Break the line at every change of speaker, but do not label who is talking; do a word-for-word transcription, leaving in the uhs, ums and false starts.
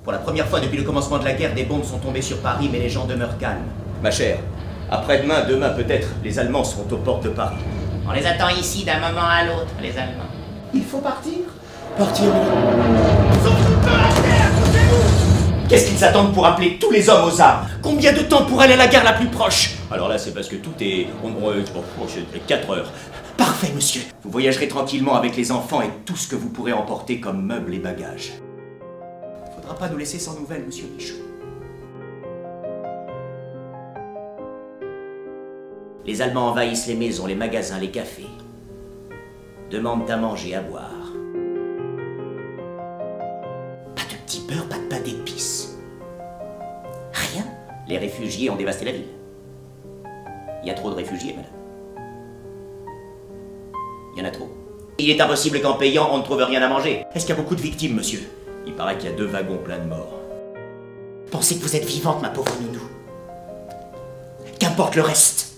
Pour la première fois depuis le commencement de la guerre, des bombes sont tombées sur Paris, mais les gens demeurent calmes. Ma chère, après-demain, demain peut-être, les Allemands seront aux portes de Paris.
On les attend ici d'un moment à l'autre, les Allemands.
Il faut partir.
Partir.
Qu'est-ce qu'ils attendent pour appeler tous les hommes aux armes? Combien de temps pour aller à la gare la plus proche? Alors là, c'est parce que tout est... On, on, oh, c'est quatre heures. Parfait, monsieur. Vous voyagerez tranquillement avec les enfants et tout ce que vous pourrez emporter comme meubles et bagages. Faudra pas nous laisser sans nouvelles, monsieur Michaud.
Les Allemands envahissent les maisons, les magasins, les cafés. Demandent à manger, à boire. Pas de petit beurre, pas de pain d'épices. Rien. Les réfugiés ont dévasté la ville. Il y a trop de réfugiés, madame. Il y en a trop. Il est impossible qu'en payant, on ne trouve rien à manger.
Est-ce qu'il y a beaucoup de victimes, monsieur?
Il paraît qu'il y a deux wagons pleins de morts.
Pensez que vous êtes vivante, ma pauvre nounou. Qu'importe le reste.